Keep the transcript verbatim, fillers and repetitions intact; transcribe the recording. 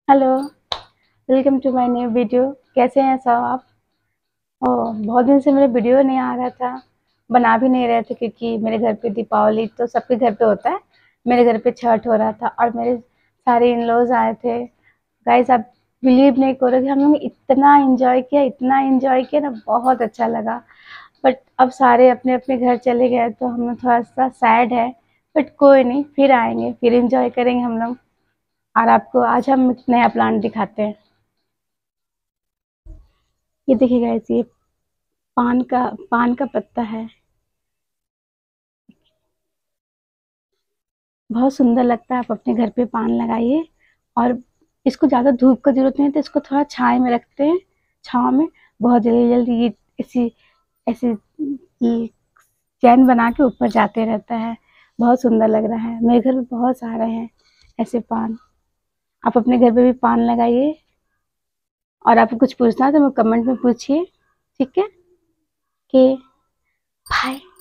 Hello, welcome to my new video. कैसे हैं सब आप? ओह, बहुत दिन से मेरा वीडियो नहीं आ रहा था, बना भी नहीं रहे थे क्योंकि मेरे घर पे दीपावली तो सबके घर पे होता है। मेरे घर पे छठ हो रहा था और मेरे सारे इन लॉज आए थे। गाइस, आप बिलीव नहीं करोगे, हम लोग ने इतना एंजॉय किया, इतना एंजॉय किया ना, बहुत अच्छा लगा। बट अब सारे अपने अपने घर चले गए तो हम लोग थोड़ा सा सैड है। बट कोई नहीं, फिर आएंगे, फिर एंजॉय करेंगे हम लोग। और आपको आज हम एक नया प्लान दिखाते हैं। ये देखिए गाइस, ये पान का पान का पत्ता है। बहुत सुंदर लगता है। आप अपने घर पे पान लगाइए और इसको ज़्यादा धूप का जरूरत नहीं है तो इसको थोड़ा छाया में रखते हैं। छाँव में बहुत जल्दी जल्दी ये ऐसी ऐसी ये चैन बना के ऊपर जाते रहता है। बहुत सुंदर लग रहा है। मेरे घर में बहुत सारे हैं ऐसे पान। आप अपने घर पे भी पान लगाइए। और आपको कुछ पूछना है तो मैं कमेंट में पूछिए। ठीक है? के बाय।